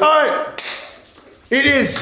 right. It is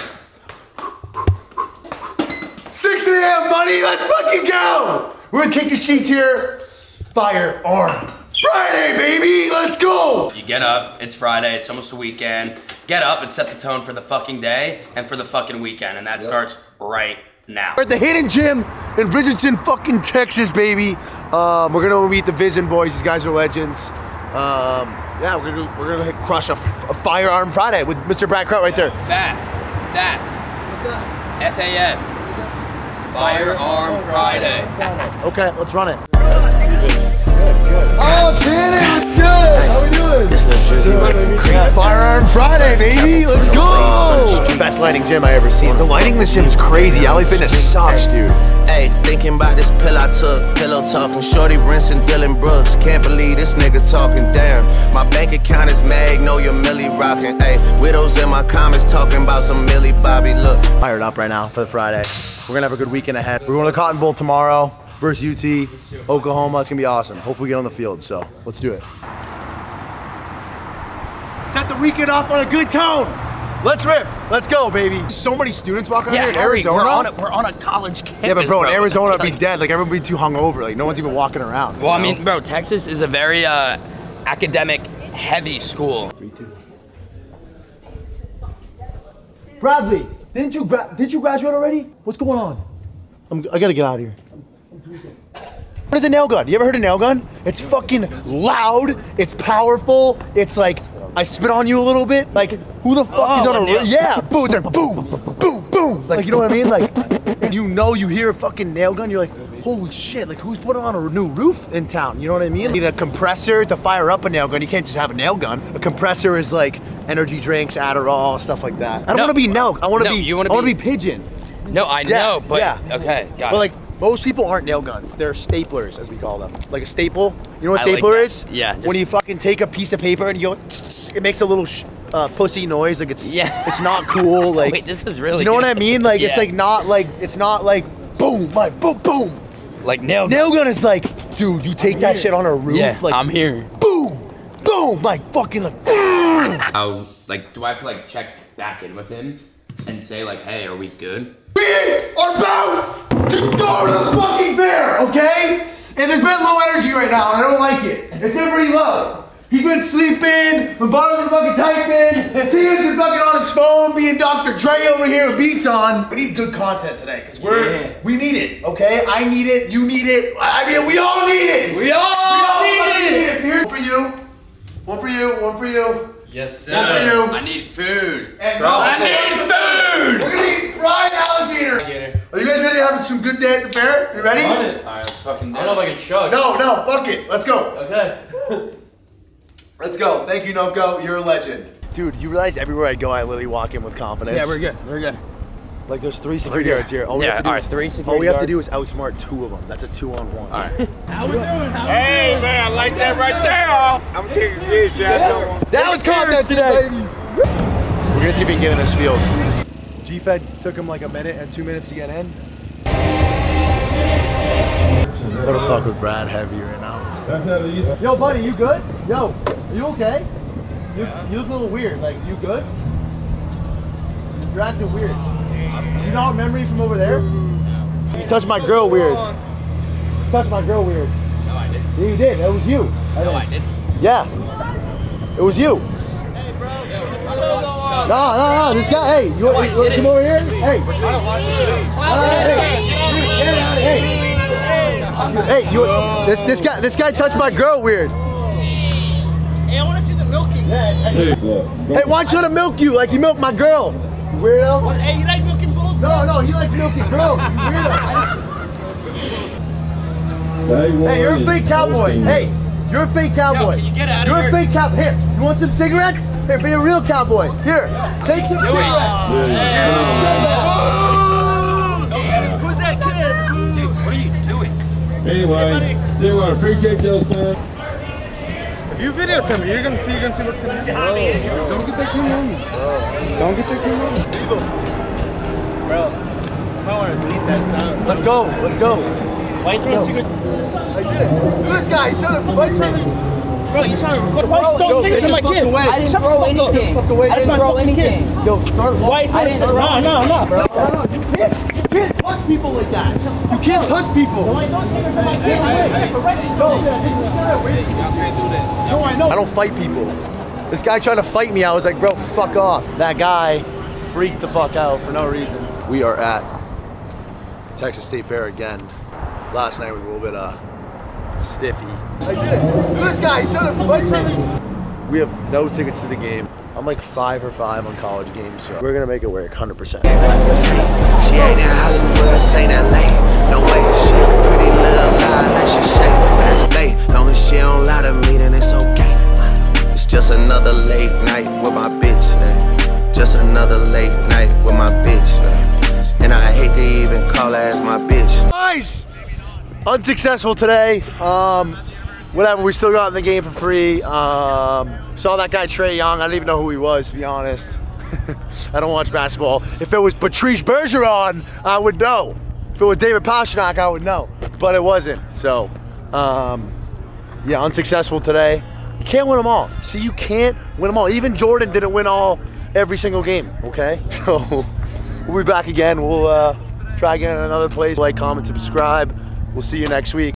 6 a.m., buddy. Let's fucking go. We're gonna kick the sheets here. Firearm Friday, baby. Let's go. You get up. It's Friday. It's almost the weekend. Get up and set the tone for the fucking day and for the fucking weekend, and that starts right now. We're at the Hidden Gym in Richardson, fucking Texas, baby. We're gonna meet the Vision boys. These guys are legends. Yeah, we're gonna crush a Firearm Friday with Mr. Brad Kraut right there. FAF. What's that? F-A-F. What's that? Firearm Friday. Okay, let's run it. Good. Oh, Danny, it's good. How we doing? This little drizzy right in the creek. Firearm Friday, baby. Let's go. Best lighting gym I ever seen. The lighting in this gym is crazy. Alley Fitness sucks, dude. Hey, thinking about this pill I took, pillow talking, shorty rinsing Dylan Brooks. Can't believe this nigga talking, damn. My bank account is mag, know your Millie rocking. Hey, widows in my comments talking about some Millie Bobby. Look, Fired up right now for the Friday. We're gonna have a good weekend ahead. We're going to Cotton Bowl tomorrow versus UT, Oklahoma. It's gonna be awesome. Hopefully we get on the field, so let's do it. Set the weekend off on a good tone. Let's rip. Let's go, baby. So many students walking around here in Arizona. We're on a college campus. Yeah, but bro, in Arizona, it'd be dead. Like, everybody too hungover. Like, no one's even walking around. Well, I mean, bro, Texas is a very academic-heavy school. 3-2. Bradley, did you graduate already? What's going on? I gotta get out of here. What is a nail gun? You ever heard of nail gun? It's fucking loud. It's powerful. It's like, I spit on you a little bit. Like, who the fuck is on a roof? Yeah, boom, they're boom, boom, boom. Like, you know what I mean? Like, and you hear a fucking nail gun, you're like, holy shit, like, who's putting on a new roof in town? You know what I mean? You need a compressor to fire up a nail gun. You can't just have a nail gun. A compressor is like energy drinks, Adderall, stuff like that. I don't want to be nail. I want to be pigeon. No, I know, but okay, got it. But like, most people aren't nail guns. They're staplers, as we call them. Like a staple. You know what a stapler is? Yeah. When you fucking take a piece of paper and you go, it makes a little pussy noise. Like it's not cool. Like, wait, this is really. You know good. what I mean? Like it's like not like boom, like boom, boom. Like nail gun. Nail gun is like, dude, you take that shit on a roof. Yeah, like I'm here. Boom, boom, like fucking like. How do I have to like check back in with him and say like, hey, are we good? We are about to go to the fucking fair, okay? And there's been low energy right now, and I don't like it. It's been pretty low. He's been sleeping, McBottom's been fucking typing, Sam's been fucking on his phone, being Dr. Dre over here with beats on. We need good content today, because we need it, okay? I need it, you need it, I mean, we all need it! We all need it! Here's one for you, one for you, one for you. Yes, sir. One for you. I need food. And I need food! We're gonna eat fried alligator. Are you guys ready to have some good day at the fair? You ready? Alright, let's fucking do it. I don't know if I can chug. No, fuck it. Let's go. Okay. Let's go. Thank you, Noko. You're a legend. Dude, you realize everywhere I go, I literally walk in with confidence. Yeah, we're good. We're good. Like, there's 3 security guards here. All we have to do is outsmart 2 of them. That's a 2-on-1. All right. How we doing? Hey, man, I like that right there. I'm taking this, y'all. That was content today, baby. We're gonna see if we can get in this field. G-Fed took him like a minute and 2 minutes to get in. What the fuck with Brad Heavy right now? Yo, buddy, you good? Yo, are you okay? You look a little weird. Like, you good? You're acting weird. You not remember me from over there? You touched my girl weird. You touched my girl weird. No, I didn't. Yeah, you did. It was you. No, I didn't. Yeah. It was you. Hey, bro. No. This guy, hey, you want to come over here? Hey. This guy touched my girl weird. Hey, I want to see the milking. Hey, why don't you let him milk you like you milked my girl? You weirdo. What? Hey, you like milking bulls? No, he likes milking girls. You weirdo. Hey, you're a fake cowboy. Hey, you're a fake cowboy. Yo, can you get out of You're here? a fake cowboy. Here, you want some cigarettes? Here, be a real cowboy. Here, take some cigarettes. Who's that kid? Dude, what are you doing? Anyway, I appreciate those, man. If you videotape me, you're gonna see what's gonna happen. Don't get that camera on me. Don't get that camera on me. Bro, I might want to delete that sound. Let's go. Why you throwing cigarettes? I did it. Look at this guy. He's trying to fight me. Bro, you trying to record? Why you throwing cigarettes at my kid? I didn't throw anything. I didn't throw anything. Yo, start Why you throwing cigarettes? No, bro. You can't touch people like that. You can't touch people. Why you throwing cigarettes at my kid? No, I know. I don't fight people. This guy tried to fight me. I was like, bro, fuck off. That guy freaked the fuck out for no reason. We are at Texas State Fair again. Last night was a little bit stiffy. I did it. Look at this guy, he's trying to fight me. We have no tickets to the game. I'm like 5 for 5 on college games, so we're gonna make it work 100%. She ain't in Hollywood or St. LA. No way, she a pretty little lie like she shake. But that's bae, long as she don't lie to me, then it's okay. It's just another late night with my bitch. Eh? Just another late night with my bitch. Eh? And I hate to even call her as my bitch. Nice! Unsuccessful today. Whatever, we still got in the game for free. Saw that guy Trae Young. I don't even know who he was, to be honest. I don't watch basketball. If it was Patrice Bergeron, I would know. If it was David Pastrnak, I would know. But it wasn't. So, yeah, unsuccessful today. You can't win them all. See, you can't win them all. Even Jordan didn't win every single game, okay? So, we'll be back again. We'll try again in another place. Like, comment, subscribe. We'll see you next week.